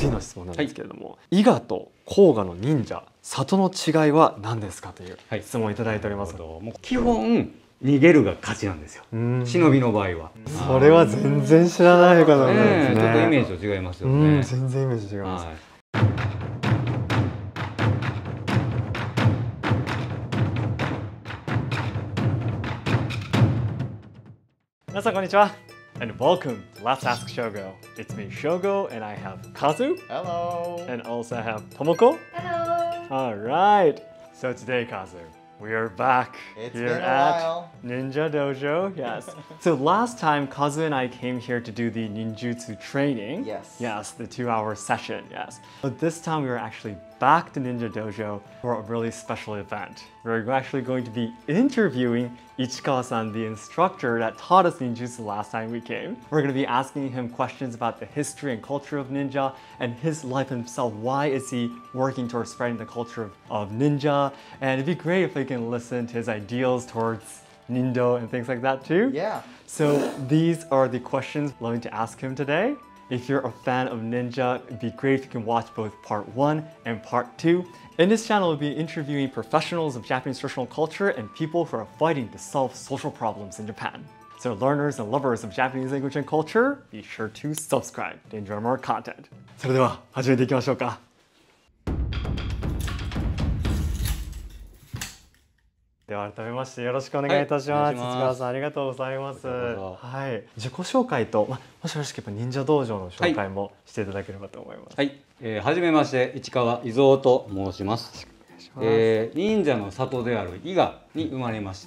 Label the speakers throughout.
Speaker 1: 次の質問なんですけれども、伊賀と甲賀の忍者里の違いは何ですかという質問をいただいております。
Speaker 2: もう基本逃げるが勝ちなんですよ。忍びの場合は。
Speaker 1: それは全然知らない方なんですね。
Speaker 2: ちょっとイメージと違いますよね。
Speaker 1: 全然イメージ違います。皆さんこんにちは。And welcome to Let's Ask Shogo. It's me, Shogo, and I have Kazu.
Speaker 3: Hello.
Speaker 1: And also I have Tomoko.
Speaker 4: Hello.
Speaker 1: All right. So today, Kazu, we are back
Speaker 3: It's
Speaker 1: here
Speaker 3: been a
Speaker 1: at
Speaker 3: while.
Speaker 1: Ninja Dojo. Yes. So last time, Kazu and I came here to do the ninjutsu training.
Speaker 3: Yes.
Speaker 1: Yes, the 2-hour session. Yes. But this time we are actually back to Ninja Dojo for a really special event. We're actually going to be interviewing Ichikawa-san, the instructor that taught us ninjutsu last time we came. We're going to be asking him questions about the history and culture of ninja and his life himself. Why is he working towards spreading the culture of ninja? And it'd be great if we can listen to his ideals towards Nindo and things like that too.
Speaker 3: Yeah.
Speaker 1: So these are the questions we're going to ask him today. If you're a fan of ninja, it'd be great if you can watch both part 1 and part 2. In this channel, we'll be interviewing professionals of Japanese traditional culture and people who are fighting to solve social problems in Japan. So learners and lovers of Japanese language and culture, be sure to subscribe to enjoy more content. それでは始めていきましょうか。では改めましてよろしくお願いいたします。筒川さんありがとうございます。はい。自己紹介と、もしよろしければ忍者道場の紹介もしていただければと思います。
Speaker 2: はい。はじめまして市川伊蔵と申します。忍者の里である伊賀に生まれまして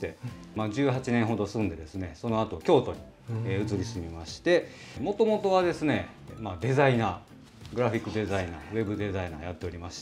Speaker 2: 、18年ほど住んでですね、その後京都に、移り住みまして、もともとはですね、デザイナー、グラフィックデザイナー、ウェブデザイナーやっておりまして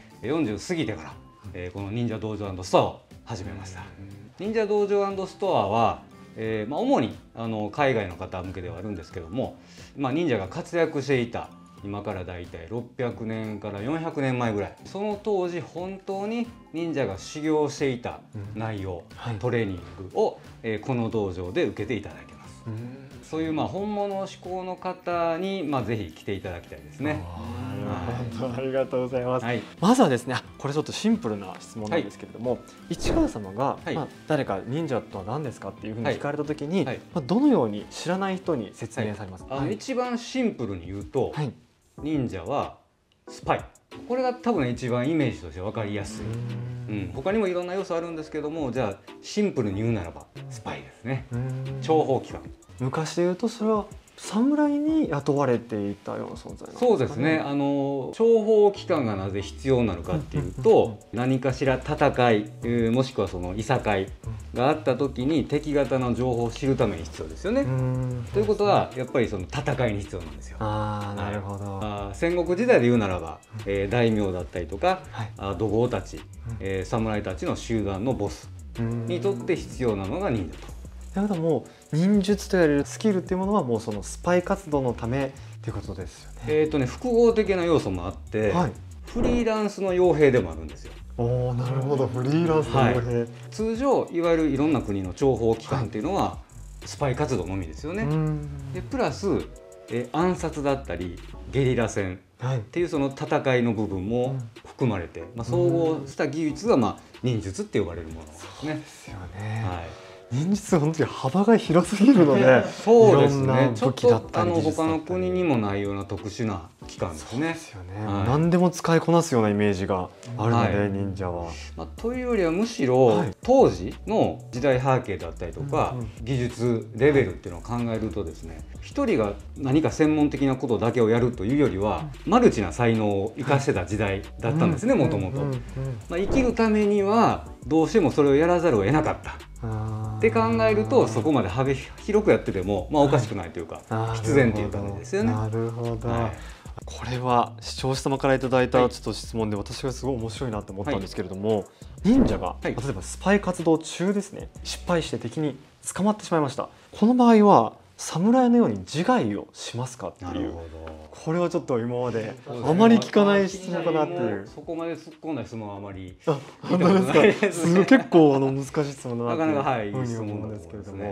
Speaker 2: 、40過ぎてから、この忍者道場&ストアを始めました。忍者道場&ストアは、主に海外の方向けではあるんですけども、忍者が活躍していた今からだいたい600年から400年前ぐらい、その当時本当に忍者が修行していた内容、トレーニングを、この道場で受けていただけます。そういう本物志向の方にぜひ来ていただきたいですね。
Speaker 1: ありがとうございます。まずはですね、これちょっとシンプルな質問なんですけれども、市川様が誰か忍者とは何ですかっていうふうに聞かれた時に、どのように知らない人に説明されますか？
Speaker 2: 一番シンプルに言うと、忍者はスパイ。これが多分一番イメージとして分かりやすい。他にもいろんな要素あるんですけども、じゃあシンプルに言うならばスパイですね。諜報機関。
Speaker 1: 昔で言うとそれは侍に雇われていたような存在なんですかね。
Speaker 2: そうですね。諜報機関がなぜ必要なのかっていうと、何かしら戦い、もしくはそのいさかいがあった時に敵方の情報を知るために必要ですよね。ということはやっぱりその戦いに必要なんですよ。
Speaker 1: なるほど。
Speaker 2: 戦国時代で言うならば、大名だったりとか、土豪たち、侍たちの集団のボスにとって必要なのが忍者と。
Speaker 1: だけども忍術と言われるスキルっていうものはもうそのスパイ活動のためっていうことですよね。
Speaker 2: 複合的な要素もあって、フリーランスの傭兵でもあるんですよ。
Speaker 1: なるほど、フリーランスの傭兵。
Speaker 2: 通常いわゆるいろんな国の諜報機関っていうのはスパイ活動のみですよね。でプラス暗殺だったりゲリラ戦っていうその戦いの部分も含まれて、総合した技術が忍術って呼ばれるものですね。
Speaker 1: そうですよね。忍術は本当に幅が広すぎるので、
Speaker 2: そうですね。ちょっと他の国にもないような特殊な機関ですね。
Speaker 1: 何でも使いこなすようなイメージがあるので、忍者は。
Speaker 2: というよりはむしろ当時の時代背景だったりとか技術レベルっていうのを考えるとですね、一人が何か専門的なことだけをやるというよりはマルチな才能を生かしてた時代だったんですね、もともと。生きるためにはどうしてもそれをやらざるを得なかった。って考えるとそこまで幅広くやっててもおかしくないというか、必然という感じですよね。
Speaker 1: なるほど。これは視聴者様からいただいたちょっと質問で、私がすごい面白いなと思ったんですけれども、忍者が例えばスパイ活動中ですね、失敗して敵に捕まってしまいました。この場合は侍のように自害をしますかっていう。これはちょっと今まであまり聞かない質問かなっていう。
Speaker 2: そこまで突っ込んだ質問はあまり
Speaker 1: 本当ですか。結構難しい質問だなっていうふうに思うんですけれども、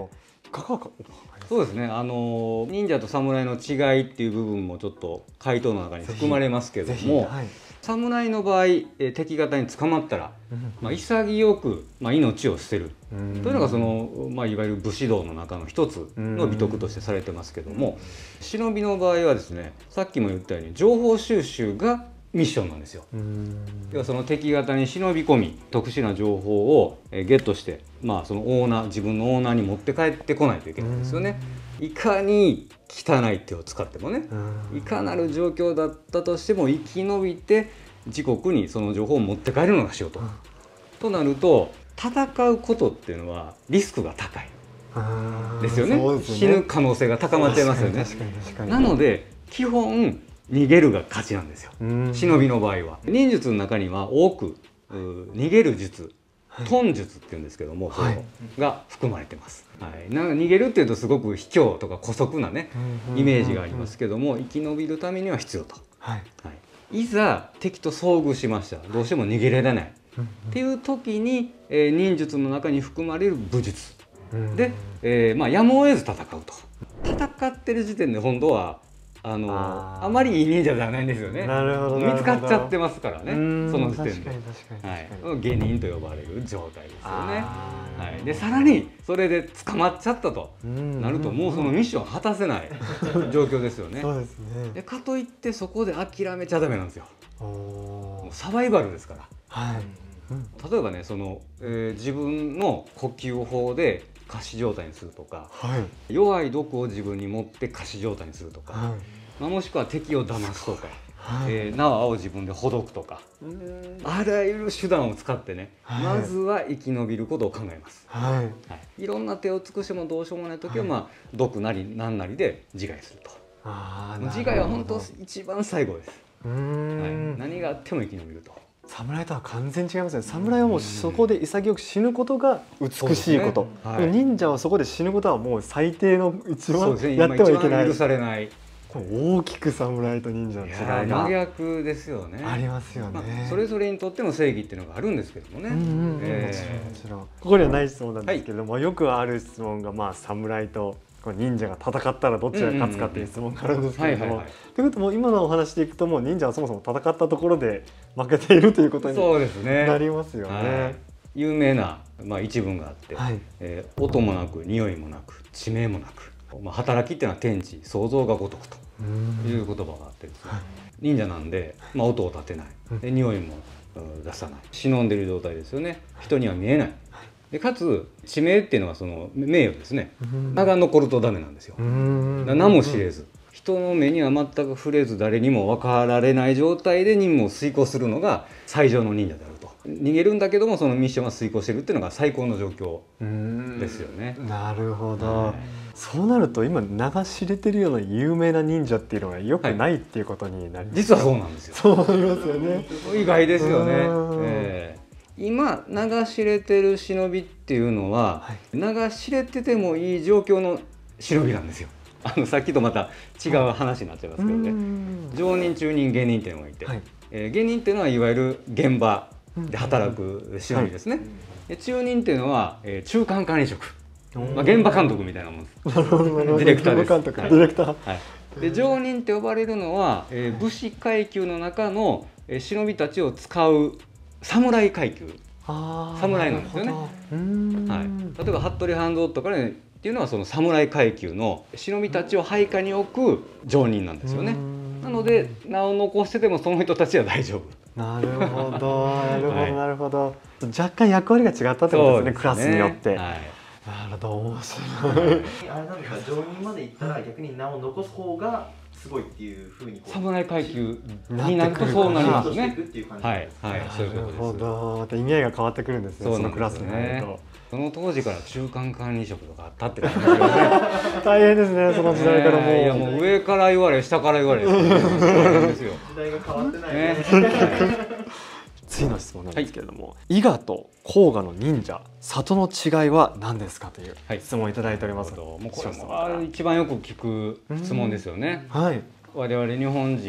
Speaker 1: かがか。
Speaker 2: そうですね。忍者と侍の違いっていう部分もちょっと回答の中に含まれますけども、
Speaker 1: はい、
Speaker 2: 侍の場合、敵方に捕まったら、潔く、命を捨てるというのがその、いわゆる武士道の中の一つの美徳としてされてますけども、忍びの場合はですね、さっきも言ったように情報収集がミッションなんですよ。要はその敵方に忍び込み特殊な情報をゲットして、そのオーナー、自分のオーナーに持って帰ってこないといけないんですよね。いかに汚い手を使ってもね、いかなる状況だったとしても生き延びて自国にその情報を持って帰るのが仕事、となると戦うことっていうのはリスクが高いですよね。死ぬ可能性が高まっちゃいますよね。なので基本逃げるが勝ちなんですよ。忍びの場合は忍術の中には多く逃げる術、遁術っていうんですけども、それが含まれてます。なんか逃げるっていうとすごく卑怯とか姑息なねイメージがありますけども、生き延びるためには必要と。いざ敵と遭遇しました、どうしても逃げられないっていう時に、忍術の中に含まれる武術で、やむを得ず戦うと。戦ってる時点で本当はあまりいい忍者ではないんですよね。見つかっちゃってますからね、その時点で。下忍と呼ばれる状態ですよね。でさらにそれで捕まっちゃったとなると、もうそのミッション果たせない状況ですよね。でかといってそこで諦めちゃダメなんですよ。もうサバイバルですから。例えばね、自分の呼吸法で仮死状態にするとか、弱い毒を自分に持って仮死状態にするとか、もしくは敵を騙すとか、縄を自分でほどくとか、あらゆる手段を使ってね、まずは生き延びることを考えます。いろんな手を尽くしてもどうしようもない時は、毒なり何なりで自害すると。自害は本当一番最後です。何があっても生き延びると。
Speaker 1: 侍とは完全に違いますね。侍はもうそこで潔く死ぬことが美しいこと、忍者はそこで死ぬことはもう最低の一番やってはいけない、
Speaker 2: 許されない。
Speaker 1: 大きく侍と忍者の違いが
Speaker 2: 真逆ですよね。
Speaker 1: ありますよね。
Speaker 2: それぞれにとっての正義っていうのがあるんですけどもね。
Speaker 1: もちろんここにはない質問なんですけども、よくある質問が侍と忍者が戦ったらどっちが勝つかっていう質問があるんですけれども、ということも今のお話でいくと、もう忍者はそもそも戦ったところで負けているということになりますよね。
Speaker 2: 有名な一文があって、音もなく匂いもなく地名もなく、働きっていうのは天地創造が如くという言葉があってですね、忍者なんで、音を立てない、で匂いも出さない、忍んでる状態ですよね。人には見えない。でかつ地名っていうのはその名誉ですね。名が残るとダメなんですよ。名も知れず、人の目には全く触れず、誰にも分かられない状態で任務を遂行するのが最上の忍者であると。逃げるんだけどもそのミッションは遂行してるっていうのが最高の状況ですよね。
Speaker 1: なるほど。そうなると今名が知れてるような有名な忍者っていうのがよくないっていうことになります。
Speaker 2: 実はそうなんですよ。
Speaker 1: そうなりますよね。
Speaker 2: 意外ですよね。今名が知れてる忍びっていうのは、名が知れててもいい状況の忍びなんですよ。さっきとまた違う話になっちゃいますけどね。上忍中忍下忍っていうのがいて、下忍っていうのはいわゆる現場で働く忍びですね。中忍っていうのは中間管理職、現場監督みたいなもんです。ディレクターです。ディレクター。で上忍って呼ばれるのは武士階級の中の忍びたちを使う侍階級、侍なんですよね。例えば服部半蔵とかねっていうのはその侍階級の忍びたちを配下に置く上忍なんですよね。なので名を残しててもその人たちは大丈夫。
Speaker 1: なるほど、なるほど、なるほど。若干役割が違ったってことですね、クラスによって。なるほど、面白い。
Speaker 3: あれなんですか、上忍まで行ったら逆に名を残す方がすごいっていう風に
Speaker 2: 侍階級になるとそうなりますね。
Speaker 3: はい、
Speaker 2: そういうことです。
Speaker 1: なるほど、また意味合いが変わってくるんですね、そのクラスになると。
Speaker 2: その当時から中間管理職とかあったって感じですよね。
Speaker 1: 大変ですね、その時代からもう。
Speaker 2: いやもう上から言われ下から言われですよ。
Speaker 3: 時代が変わってないね。
Speaker 1: 次の質問なんですけれども、伊賀と甲賀の忍者、里の違いは何ですかという質問をいただいております。
Speaker 2: もうこれも一番よく聞く質問ですよね。我々日本人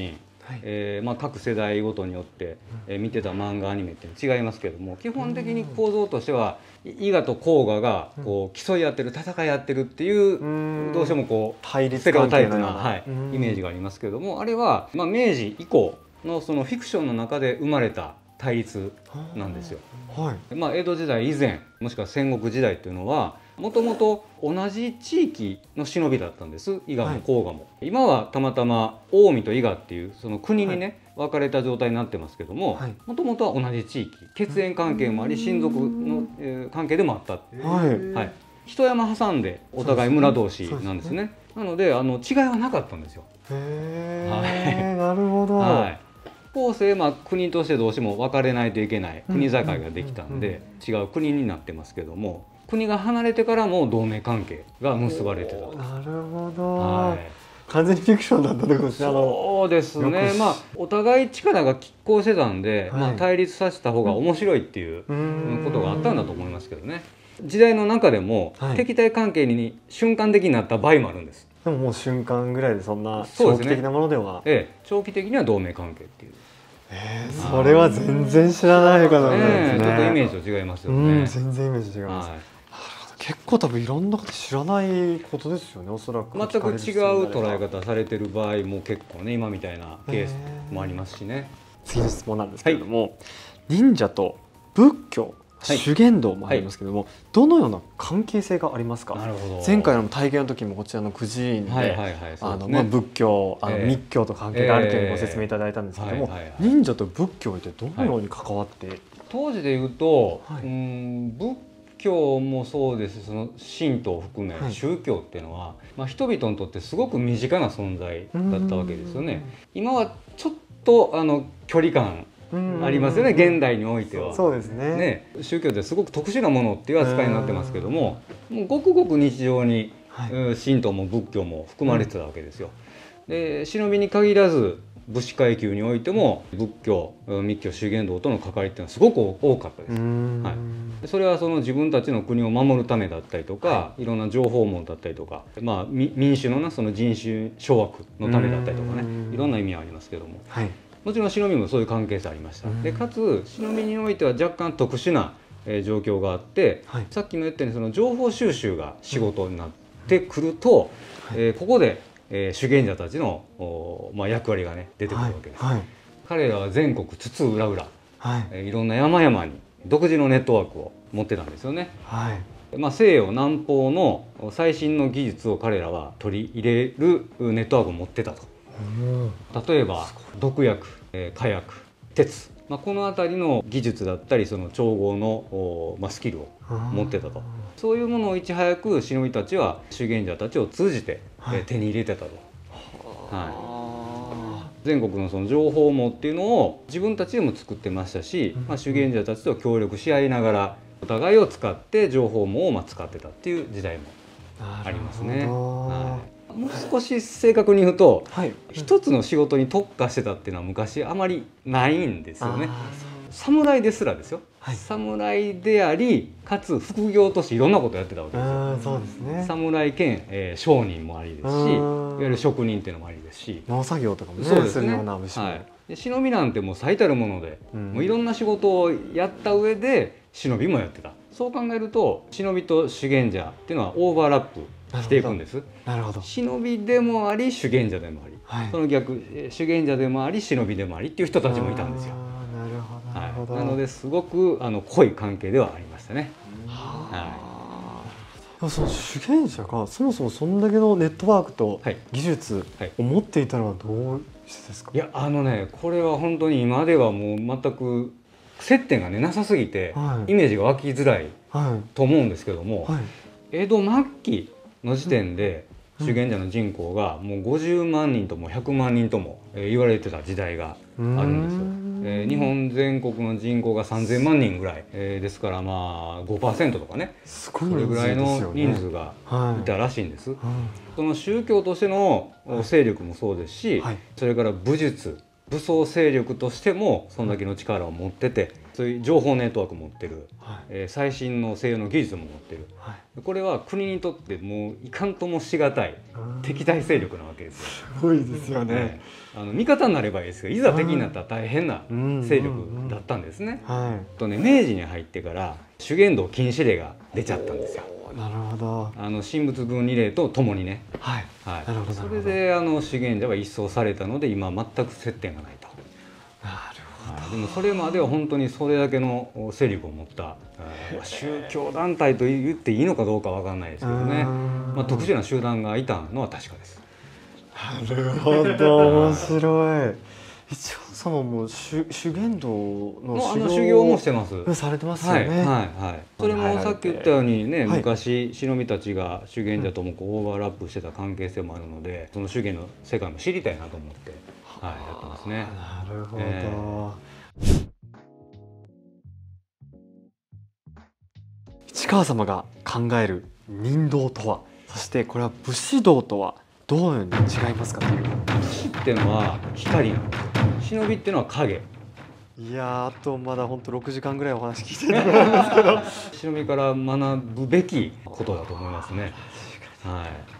Speaker 2: まあ、各世代ごとによって、見てた漫画アニメって違いますけども、基本的に構造としては伊賀と甲賀がこう競い合ってる、戦い合ってるっていうどうしてもこう
Speaker 1: 対立
Speaker 2: ステレオタイプな、
Speaker 1: 関係のような
Speaker 2: はい、イメージがありますけども、あれは、まあ、明治以降のそのフィクションの中で生まれた対立なんですよ。まあ、江戸時代以前もしくは戦国時代というのはもともと同じ地域の忍びだったんです、伊賀も甲賀も。今はたまたま近江と伊賀っていうその国にね、分かれた状態になってますけども、もともとは同じ地域、血縁関係もあり親族の、関係でもあった、はい、一山挟んでお互い村同士なんですね。なので違いはなかったんですよ。
Speaker 1: なるほど。
Speaker 2: 後世、まあ、国としてどうしても分かれないといけない国境ができたんで違う国になってますけども、国が離れてからも同盟関係が結ばれてたと。
Speaker 1: なるほど、完全にフィクションだったってことですね。
Speaker 2: そうですね、まあ、お互い力が拮抗してたんで、まあ、対立させた方が面白いっていうことがあったんだと思いますけどね。時代の中でも、敵対関係に瞬間的になった場合もあるんです。
Speaker 1: でももう瞬間ぐらいでそんな長期的なものでは、
Speaker 2: 長期的には同盟関係っていう。
Speaker 1: それは全然知らない方なんですね。
Speaker 2: ちょっとイメージと違いますよね。
Speaker 1: 全然イメージ違います。結構多分いろんなこと知らないことですよね、おそらく。
Speaker 2: 全く違う捉え方されてる場合も結構ね、今みたいなケースもありますしね。
Speaker 1: 次の質問なんですけれども、忍者と仏教、修験道もありますけれども、どのような関係性がありますか。前回の体験の時もこちらのくじ院で仏教、密教と関係があるというのをご説明いただいたんですけれども、忍者と仏教ってどのように関わって、
Speaker 2: 当時でいうと、仏教もそうですし、その神道を含め宗教っていうのは、まあ、人々にとってすごく身近な存在だったわけですよね。今はちょっと距離感ありますよね、現代においては。
Speaker 1: そうですね。
Speaker 2: 宗教ってすごく特殊なものっていう扱いになってますけども、もうごくごく日常に神道も仏教も含まれてたわけですよ。で、忍びに限らず武士階級においても仏教、密教、修験道との関わりっていうのはすごく多かったです。それはその自分たちの国を守るためだったりとか、いろんな情報網だったりとか、まあ、民主のなその人種掌握のためだったりとかね、いろんな意味はありますけども、もちろん忍びもそういう関係性ありました。でかつ忍びにおいては若干特殊な状況があって、さっきも言ったようにその情報収集が仕事になってくると、ここで修験者たちのまあ、役割がね出てくるわけです。彼らは全国津々浦々、いろんな山々に独自のネットワークを持ってたんですよね。まあ、西洋南方の最新の技術を彼らは取り入れるネットワークを持ってたと。例えば毒薬、火薬、鉄、まあ、この辺りの技術だったりその調合のまあ、スキルを持ってたと。そういうものをいち早く忍びたちは修験者たちを通じて手に入れてたと。全国のその情報網っていうのを自分たちでも作ってましたし、まあ、修験者たちと協力し合いながらお互いを使って情報網をまあ使ってたっていう時代もありますね。もう少し正確に言うと、一つの仕事に特化してたっていうのは昔あまりないんですよね。侍ですらですよ、侍でありかつ副業としていろんなことやってたわけですよ。
Speaker 1: そうですね。
Speaker 2: 侍兼、商人もありですし、いわゆる職人っていうのもありですし、
Speaker 1: 農作業とかもね、
Speaker 2: そうですね。で忍びなんてもう最たるもので、もういろんな仕事をやった上で忍びもやってた。そう考えると忍びと修験者っていうのはオーバーラップしていくんです。忍びでもあり修験者でもあり、その逆修験者でもあり忍びでもありっていう人たちもいたんですよ。なのですごく濃い関係ではありましたね。
Speaker 1: その修験者がそもそもそんだけのネットワークと技術を持っていたのはどうしてですか。
Speaker 2: いやこれは本当に今ではもう全く接点がねなさすぎて、イメージが湧きづらいと思うんですけども、江戸末期の時点で修験者の人口がもう50万人とも100万人とも言われてた時代があるんですよ。日本全国の人口が3000万人ぐらいですから、まあ 5% とかね、それぐらいの人数がいたらしいんです。その宗教としての勢力もそうですし、それから武術武装勢力としてもそんだけの力を持ってて、 そういう情報ネットワークを持ってる、
Speaker 1: はい、
Speaker 2: 最新の西洋の技術も持ってる、
Speaker 1: はい、
Speaker 2: これは国にとってもういかんともしがたい敵対勢力なわけですよ。
Speaker 1: すごいですよね。
Speaker 2: 味方になればいいですけど、いざ敵になったら大変な勢力だったんですね。
Speaker 1: はい。
Speaker 2: とね、明治に入ってから修験道禁止令が出ちゃったんですよ。
Speaker 1: なるほど。
Speaker 2: 神仏分離令とともにね。
Speaker 1: はい。
Speaker 2: はい。
Speaker 1: なるほど。
Speaker 2: それで修験者は一掃されたので、今全く接点がないと。
Speaker 1: なるほど。
Speaker 2: でもそれまでは本当にそれだけの勢力を持った宗教団体と言っていいのかどうかわかんないですけどね。特殊な集団がいたのは確かです。
Speaker 1: なるほど、面白い。一応そのもう修験道の
Speaker 2: 修行もしてます。
Speaker 1: されてますよね。
Speaker 2: はいはい。それもさっき言ったようにね、昔忍びたちが修験者ともこうオーバーラップしてた関係性もあるので、その修験の世界も知りたいなと思って、はい、やってますね。
Speaker 1: なるほど。市川様が考える忍道とは、そしてこれは武士道とはどのように違いますか？
Speaker 2: 武士っていうのは光なんですよ。忍びっていうのは影。
Speaker 1: いや、あとまだ本当6時間ぐらいお話聞いてると思うんですけど
Speaker 2: 忍びから学ぶべきことだと思いますね。はい。